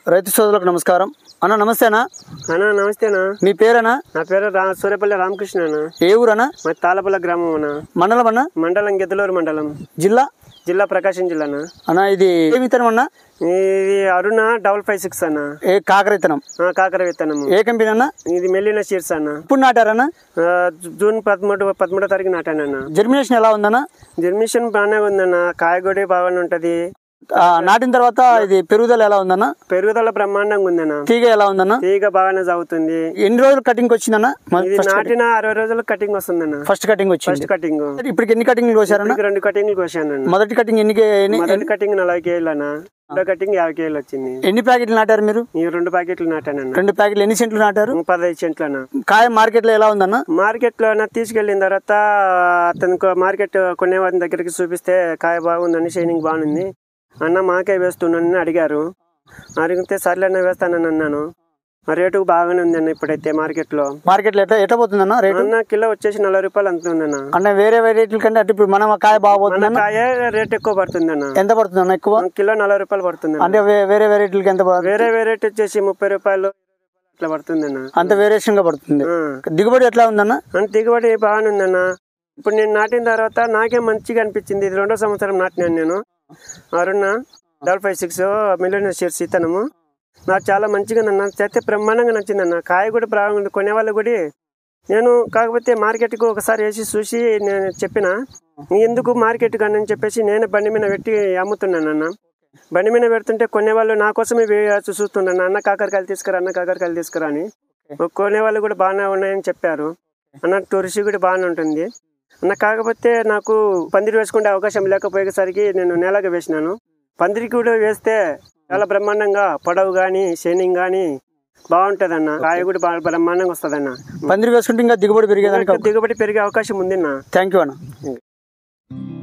రైతు సోదరులకు నమస్కారం. అన్న నమస్తే అన్న. అన్నా నమస్తే అన్న. మీ పేరన్నా? నా పేరు సూర్యపల్లి రామకృష్ణ అన్న. ఏ ఊరన్నా? మా తాళపల్లి గ్రామం అన్న. మండలం అన్న? మండలం గిద్దలూరు మండలం. జిల్లా ప్రకాశం జిల్లా అన్న. అన్న ఇది ఏ విత్తనం అన్న? ఇది అరుణ 556 అన్న. ఏ కాకర విత్తనం? కాకర విత్తనం. ఏ కంపెనీ అన్న? ఇది మెల్లిన సీడ్స్ అన్న. ఇప్పుడు నాటారన్న? జూన్ 13వ తారీఖు నాటానన్న. జర్మినేషన్ ఎలా ఉందన్న? జర్మినేషన్ బాగానే ఉందన్న. కాయగూడి బాగానే ఉంటది. నాటిన తర్వాత ఇది పెరుగుదల ఎలా ఉందన్న? పెరుగుదల బ్రహ్మాండంగా ఉందన్న. తీగ ఎలా ఉందన్న? తీగ బాగానే సాగుతుంది. ఎన్ని రోజులు కటింగ్ వచ్చిందన్న? నాటిన 60 రోజులు కటింగ్ వస్తుందన్న. ఫస్ట్ కటింగ్ వచ్చింది. ఇప్పటికి ఎన్ని కటింగ్లు కోసారన్న? 2 కటింగ్లు కోసానన్న. మొదటి కటింగ్ మొదటి కటింగ్ 40 కేజీలు అన్న. రెండో కటింగ్ 50 కేజీలు వచ్చింది. ఎన్ని ప్యాకెట్లు నాటారు మీరు? 2 ప్యాకెట్లు నాటానన్న. 2 ప్యాకెట్లు ఎన్ని సెంట్లు నాటారు? 15 సెంట్లు అన్న. కాయ మార్కెట్ లో ఎలా ఉందన్న? మార్కెట్ లో తీసుకెళ్లిన తర్వాత అతనికి మార్కెట్ కొనే వారి దగ్గరికి చూపిస్తే కాయ బాగుందని, షైనింగ్ బాగుంది అన్న, మాకే వేస్తున్నానని అడిగారు. అడిగితే సర్లేనా వేస్తానని అన్నాను. రేటు బాగానే ఉందన్న. ఇప్పుడైతే మార్కెట్ లో ఎట్లా పోతుందన్న రేటు? అన్న కిలో వచ్చేసి 40 రూపాయలు అంత ఉందన్న. అన్న వేరే వెరైటీల కంటే అంటే ఇప్పుడు మనం కాయ బాగుపోతుంది. కాయ రేట్ ఎక్కువ పడుతుంది అన్న. ఎంత పడుతుంది అన్న? ఎక్కువ కిలో 40 రూపాయలు పడుతుంది. అంటే వేరే వెరైటీలకి ఎంత? వేరే వెరైటీ వచ్చేసి 30 రూపాయలు అట్లా పడుతుంది అన్న. అంత వేరియేషన్ గా పడుతుంది. దిగుబడి ఎట్లా ఉందన్న? దిగుబడి బాగానే ఉందన్న. ఇప్పుడు నేను నాటిన తర్వాత నాకే మంచిగా అనిపించింది. ఇది 2వ సంవత్సరం నాటినాను నేను. అరుణ 556 మిలియన్ షేర్స్ ఇతనము నాకు చాలా మంచిగా నన్ను చేస్తే బ్రహ్మాండంగా నచ్చిందన్న. కాయ కూడా బాగుంది. కొనేవాళ్ళు కూడా నేను కాకపోతే మార్కెట్కి ఒకసారి వేసి చూసి నేను చెప్పిన, ఎందుకు మార్కెట్ కానీ అని చెప్పేసి నేను బండి మీద పెట్టి అమ్ముతున్నానన్న. బండి మీద పెడుతుంటే కొనేవాళ్ళు నా కోసమే చూస్తున్నాను. అన్న కాకరకాయలు తీసుకురా అని. కొనేవాళ్ళు కూడా బాగానే ఉన్నాయని చెప్పారు అన్న. రుచి కూడా బాగానే ఉంటుంది అన్న. కాకపోతే నాకు పందిరి వేసుకునే అవకాశం లేకపోయేసరికి నేను నేలగా వేసినాను. పందిరికి కూడా వేస్తే చాలా బ్రహ్మాండంగా పొడవు గానీ, షైనింగ్ గానీ బాగుంటది అన్న. కాయ కూడా బ్రహ్మాండంగా వస్తుంది అన్న. పందిరి వేసుకుంటే ఇంకా దిగుబడి పెరిగే అవకాశం ఉంది అన్న. థ్యాంక్ యూ అన్న.